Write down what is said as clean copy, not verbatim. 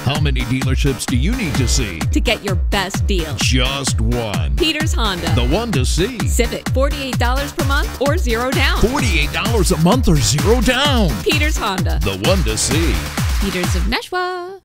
How many dealerships do you need to see? To get your best deal. Just one. Peters Honda. The one to see. Civic, $48 per month or $0 down. $48 a month or $0 down. Peters Honda. The one to see. Peters of Nashua.